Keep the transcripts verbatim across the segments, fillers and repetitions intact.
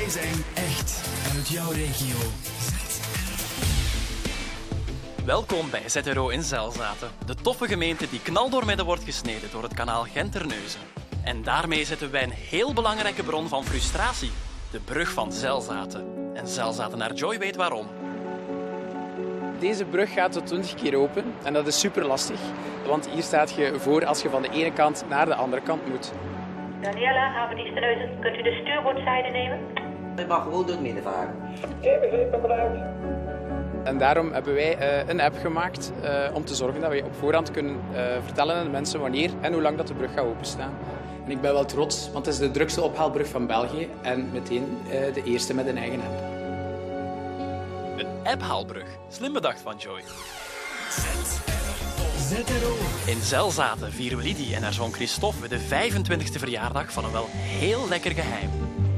Wij zijn echt uit jouw regio. Welkom bij Z R O in Zelzaten, de toffe gemeente die knaldoormidden wordt gesneden door het kanaal Gent-Terneuzen. En daarmee zetten wij een heel belangrijke bron van frustratie, de brug van Zelzaten. En Zelzaten naar Joy weet waarom. Deze brug gaat tot twintig keer open en dat is super lastig, want hier staat je voor als je van de ene kant naar de andere kant moet. Daniela, havendienst Terneuzen, kunt u de stuurboordzijde nemen? Je mag gewoon door het midden varen. En daarom hebben wij uh, een app gemaakt uh, om te zorgen dat we op voorhand kunnen uh, vertellen aan de mensen wanneer en hoe lang dat de brug gaat openstaan. En ik ben wel trots, want het is de drukste ophaalbrug van België en meteen uh, de eerste met een eigen app. Een app-haalbrug. Slim bedacht van Joy. Z R O. In Zelzaten vieren Lidie en haar zoon Christophe de vijfentwintigste verjaardag van een wel heel lekker geheim.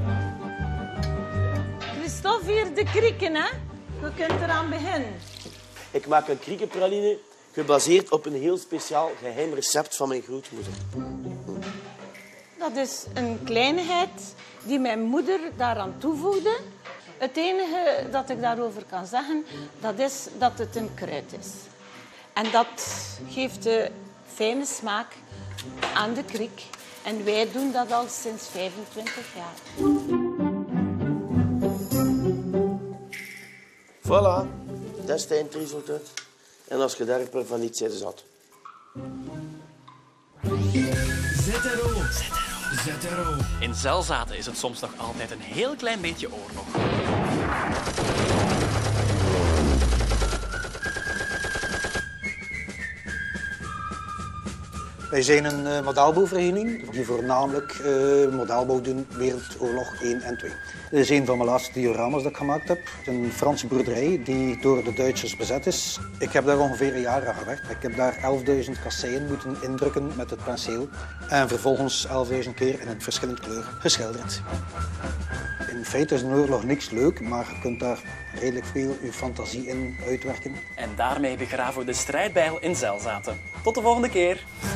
Christophe, hier de krieken, hè? Je kunt eraan beginnen. Ik maak een kriekenpraline gebaseerd op een heel speciaal geheim recept van mijn grootmoeder. Dat is een kleinigheid die mijn moeder daaraan toevoegde. Het enige dat ik daarover kan zeggen, dat is dat het een kruid is. En dat geeft de fijne smaak aan de kriek. En wij doen dat al sinds vijfentwintig jaar. Voilà, dat is het eindresultaat. En als je daar van niet zit, zat. Z R O. Z R O. In Zelzaten is het soms nog altijd een heel klein beetje oorlog. Wij zijn een uh, modaalbouwvereniging die voornamelijk uh, modaalbouw doen Wereldoorlog één en twee. Dit is een van mijn laatste dioramas dat ik gemaakt heb. Een Franse boerderij die door de Duitsers bezet is. Ik heb daar ongeveer een jaar aan gewerkt. Ik heb daar elfduizend kasseien moeten indrukken met het penseel. En vervolgens elfduizend keer in een verschillende kleur geschilderd. In feite is een oorlog niks leuk, maar je kunt daar redelijk veel je fantasie in uitwerken. En daarmee begraven we de strijdbijl in Zelzaten. Tot de volgende keer.